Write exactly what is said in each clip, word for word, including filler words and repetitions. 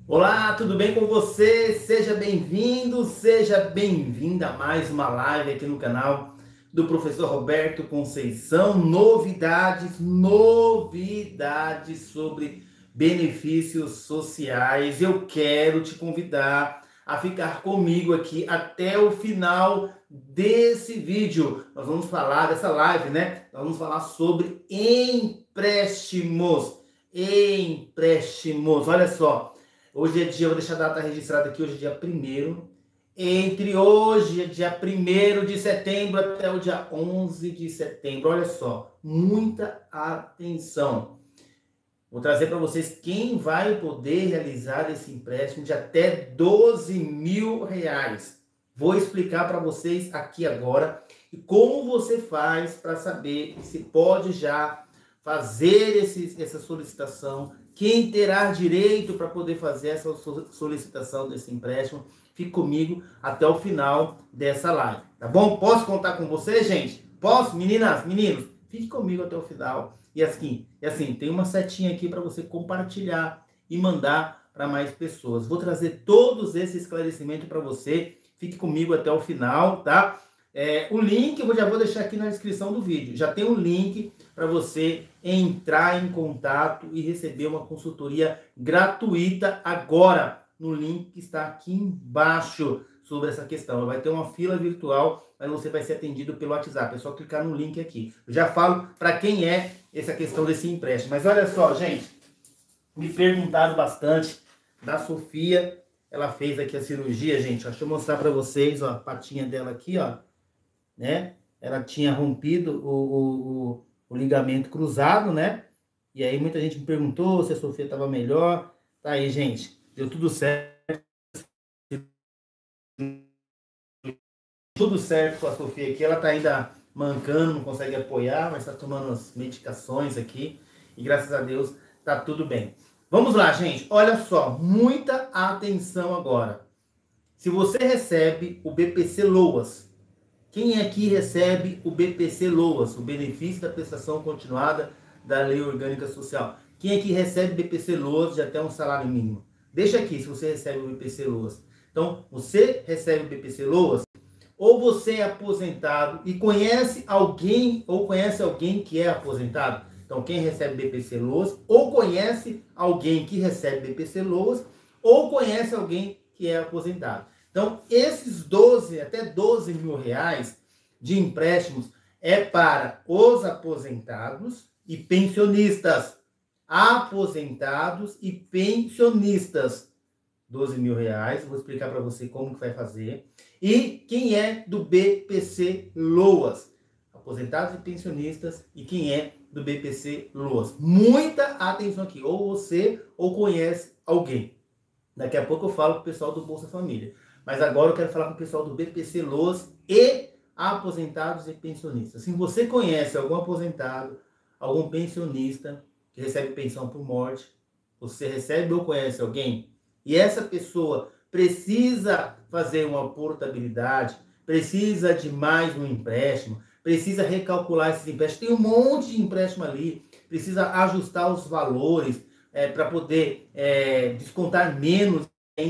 Olá, tudo bem com você? Seja bem-vindo, seja bem-vinda a mais uma live aqui no canal do professor Roberto Conceição. Novidades, novidades sobre benefícios sociais. Eu quero te convidar a ficar comigo aqui até o final desse vídeo. Nós vamos falar dessa live, né? Nós vamos falar sobre empréstimos. Empréstimos, olha só. Hoje é dia, vou deixar a data registrada aqui, hoje é dia primeiro. Entre hoje, dia primeiro de setembro, até o dia onze de setembro. Olha só, muita atenção. Vou trazer para vocês quem vai poder realizar esse empréstimo de até doze mil reais. Vou explicar para vocês aqui agora e como você faz para saber se pode já fazer esse, essa solicitação. Quem terá direito para poder fazer essa solicitação desse empréstimo, fique comigo até o final dessa live, tá bom? Posso contar com você, gente? Posso? Meninas, meninos, fique comigo até o final. E assim, e assim tem uma setinha aqui para você compartilhar e mandar para mais pessoas. Vou trazer todos esses esclarecimentos para você. Fique comigo até o final, tá? É, o link eu já vou deixar aqui na descrição do vídeo. Já tem um link para você entrar em contato e receber uma consultoria gratuita agora, no link que está aqui embaixo sobre essa questão. Vai ter uma fila virtual, mas você vai ser atendido pelo WhatsApp. É só clicar no link aqui. Eu já falo para quem é essa questão desse empréstimo. Mas olha só, gente, me perguntaram bastante da Sofia. Ela fez aqui a cirurgia, gente. Deixa eu mostrar para vocês, ó, a patinha dela aqui, ó, né? Ela tinha rompido o, o, o, o ligamento cruzado, né? E aí muita gente me perguntou se a Sofia estava melhor. Tá aí, gente. Deu tudo certo. Tudo certo com a Sofia aqui. Ela tá ainda mancando, não consegue apoiar, mas tá tomando as medicações aqui. E graças a Deus tá tudo bem. Vamos lá, gente. Olha só, muita atenção agora. Se você recebe o B P C LOAS, quem aqui recebe o B P C LOAS, o benefício da prestação continuada da Lei Orgânica Social? Quem aqui recebe B P C LOAS de até um salário mínimo? Deixa aqui se você recebe o B P C LOAS. Então, você recebe o B P C LOAS, ou você é aposentado e conhece alguém, ou conhece alguém que é aposentado? Então, quem recebe B P C LOAS, ou conhece alguém que recebe B P C LOAS, ou conhece alguém que é aposentado. Então, esses doze, até doze mil reais de empréstimos é para os aposentados e pensionistas. Aposentados e pensionistas. doze mil reais, vou explicar para você como que vai fazer. E quem é do B P C LOAS? Aposentados e pensionistas e quem é do B P C LOAS. Muita atenção aqui, ou você ou conhece alguém. Daqui a pouco eu falo com o pessoal do Bolsa Família. Mas agora eu quero falar com o pessoal do B P C LOAS e aposentados e pensionistas. Se você conhece algum aposentado, algum pensionista que recebe pensão por morte, você recebe ou conhece alguém, e essa pessoa precisa fazer uma portabilidade, precisa de mais um empréstimo, precisa recalcular esses empréstimos, tem um monte de empréstimo ali, precisa ajustar os valores é, para poder é, descontar menos,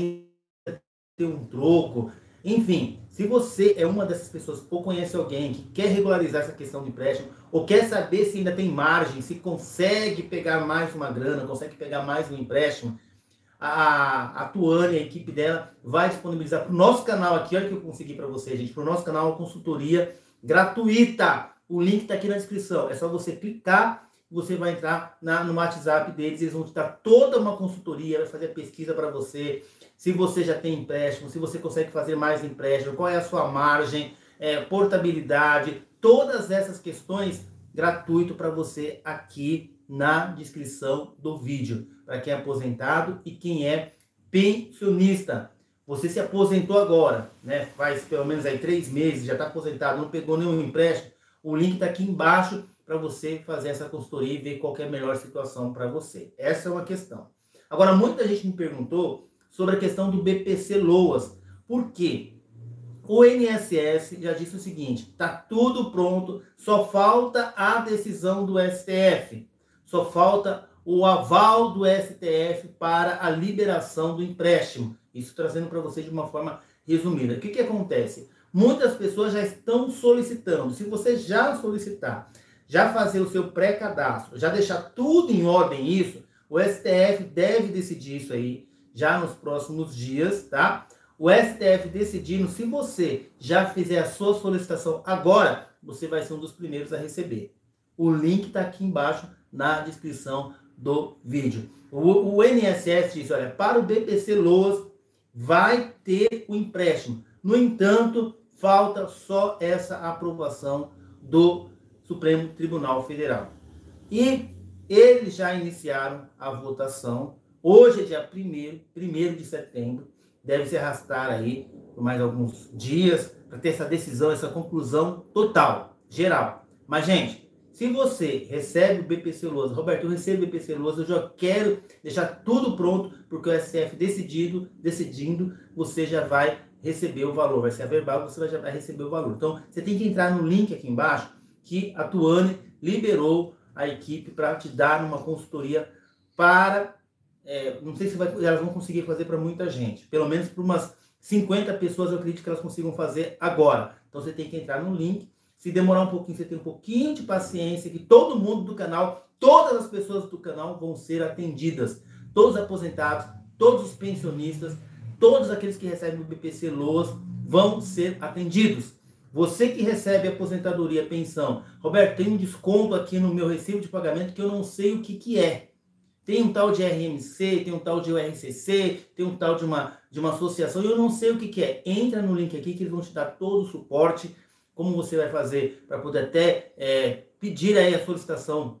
ter um troco, enfim, se você é uma dessas pessoas ou conhece alguém que quer regularizar essa questão de empréstimo, ou quer saber se ainda tem margem, se consegue pegar mais uma grana, consegue pegar mais um empréstimo, a, a Tuane, a equipe dela, vai disponibilizar para o nosso canal aqui, olha o que eu consegui para você, gente, para o nosso canal uma consultoria gratuita. O link está aqui na descrição, é só você clicar, você vai entrar na, no WhatsApp deles, eles vão te dar toda uma consultoria, vai fazer a pesquisa para você, se você já tem empréstimo, se você consegue fazer mais empréstimo, qual é a sua margem, é, portabilidade, todas essas questões gratuito para você aqui na descrição do vídeo, para quem é aposentado e quem é pensionista. Você se aposentou agora, né? Faz pelo menos aí três meses, já está aposentado, não pegou nenhum empréstimo, o link está aqui embaixo para você fazer essa consultoria e ver qual é a melhor situação para você. Essa é uma questão. Agora, muita gente me perguntou sobre a questão do B P C LOAS. Por quê? O I N S S já disse o seguinte, está tudo pronto, só falta a decisão do S T F, só falta o aval do S T F para a liberação do empréstimo. Isso trazendo para vocês de uma forma resumida. O que, que acontece? Muitas pessoas já estão solicitando. Se você já solicitar, já fazer o seu pré-cadastro, já deixar tudo em ordem isso, o S T F deve decidir isso aí já nos próximos dias, tá? O S T F decidindo, se você já fizer a sua solicitação agora, você vai ser um dos primeiros a receber. O link está aqui embaixo na descrição do vídeo. O, o I N S S diz, olha, para o B P C Loas vai ter o empréstimo. No entanto, falta só essa aprovação do Supremo Tribunal Federal. E eles já iniciaram a votação. Hoje é dia primeiro de setembro. Deve se arrastar aí por mais alguns dias para ter essa decisão, essa conclusão total, geral. Mas, gente, se você recebe o B P C Loas, Roberto, eu recebo o B P C Loas, eu já quero deixar tudo pronto, porque o S T F decidido, decidindo, você já vai receber o valor. Vai ser a verbal, você já vai receber o valor. Então, você tem que entrar no link aqui embaixo, que a Tuane liberou a equipe para te dar uma consultoria para... É, não sei se vai, elas vão conseguir fazer para muita gente. Pelo menos para umas cinquenta pessoas eu acredito que elas consigam fazer agora. Então você tem que entrar no link. Se demorar um pouquinho, você tem um pouquinho de paciência, que todo mundo do canal, todas as pessoas do canal vão ser atendidas. Todos os aposentados, todos os pensionistas, todos aqueles que recebem o B P C Loas vão ser atendidos. Você que recebe aposentadoria, pensão, Roberto, tem um desconto aqui no meu recibo de pagamento que eu não sei o que, que é. Tem um tal de R M C, tem um tal de U R C C, tem um tal de uma, de uma associação, e eu não sei o que, que é. Entra no link aqui que eles vão te dar todo o suporte, como você vai fazer para poder até é, pedir aí a solicitação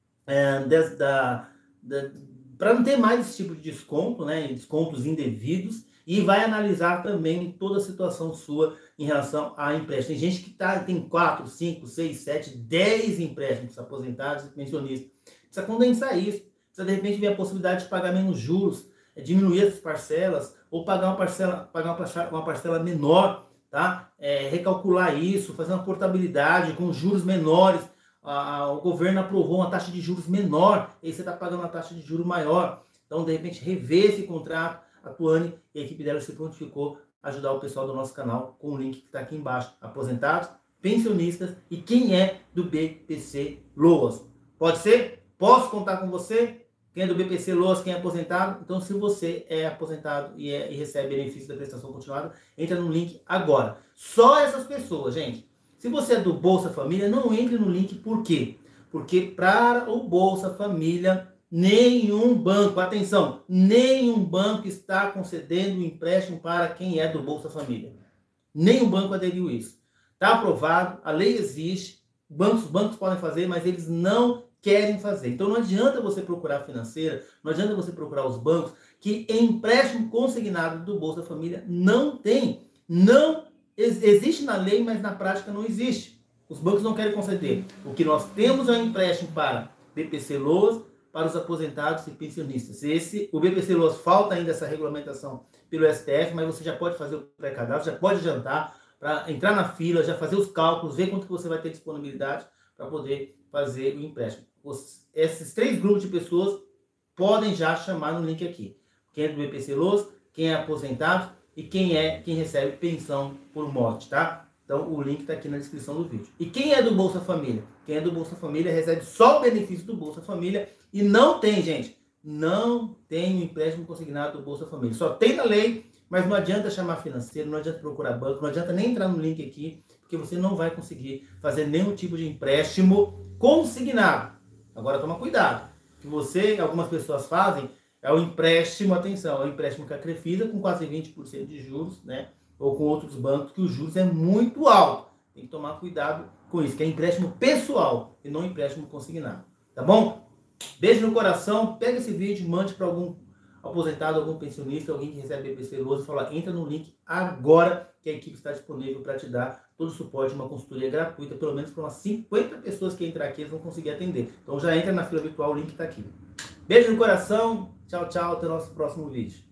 é, des, da, da, para não ter mais esse tipo de desconto, né, descontos indevidos, e vai analisar também toda a situação sua em relação a empréstimo. Tem gente que tá, tem quatro, cinco, seis, sete, dez empréstimos, aposentados e pensionistas. Precisa condensar isso. Precisa, de repente, ver a possibilidade de pagar menos juros, diminuir essas parcelas, ou pagar uma parcela, pagar uma parcela, uma parcela menor, tá? É, recalcular isso, fazer uma portabilidade com juros menores. A, a, o governo aprovou uma taxa de juros menor, e aí você está pagando uma taxa de juros maior. Então, de repente, rever esse contrato. A Tuane e a equipe dela se prontificou a ajudar o pessoal do nosso canal com o link que está aqui embaixo. Aposentados, pensionistas e quem é do B P C Loas. Pode ser? Posso contar com você? Quem é do B P C Loas, quem é aposentado? Então, se você é aposentado e, é, e recebe benefício da prestação continuada, entra no link agora. Só essas pessoas, gente. Se você é do Bolsa Família, não entre no link. Por quê? Porque para o Bolsa Família, nenhum banco, atenção, nenhum banco está concedendo empréstimo para quem é do Bolsa Família. Nenhum banco aderiu a isso. Está aprovado, a lei existe, bancos, bancos podem fazer, mas eles não querem fazer. Então não adianta você procurar a financeira, não adianta você procurar os bancos, que empréstimo consignado do Bolsa Família não tem. Não existe na lei, mas na prática não existe. Os bancos não querem conceder. O que nós temos é um empréstimo para B P C Loas, para os aposentados e pensionistas. Esse, o B P C Loas, falta ainda essa regulamentação pelo S T F, mas você já pode fazer o pré-cadastro, já pode adiantar para entrar na fila, já fazer os cálculos, ver quanto que você vai ter disponibilidade para poder fazer o empréstimo. Os, esses três grupos de pessoas podem já chamar no link aqui. Quem é do B P C Loas, quem é aposentado e quem é quem recebe pensão por morte, tá? Então o link está aqui na descrição do vídeo. E quem é do Bolsa Família? Quem é do Bolsa Família recebe só o benefício do Bolsa Família e não tem, gente, não tem o empréstimo consignado do Bolsa Família. Só tem na lei, mas não adianta chamar financeiro, não adianta procurar banco, não adianta nem entrar no link aqui, porque você não vai conseguir fazer nenhum tipo de empréstimo consignado. Agora toma cuidado, que você, algumas pessoas fazem, é o empréstimo, atenção, é o empréstimo com a Crefisa com quase vinte por cento de juros, né? Ou com outros bancos que os juros é muito alto. Tem que tomar cuidado com isso, que é empréstimo pessoal e não empréstimo consignado. Tá bom? Beijo no coração, pega esse vídeo, mande para algum aposentado, algum pensionista, alguém que recebe B P C Loas e fala, entra no link agora que a equipe está disponível para te dar todo o suporte, uma consultoria gratuita, pelo menos para umas cinquenta pessoas que entrar aqui, eles vão conseguir atender. Então já entra na fila virtual, o link está aqui. Beijo no coração, tchau, tchau, até o nosso próximo vídeo.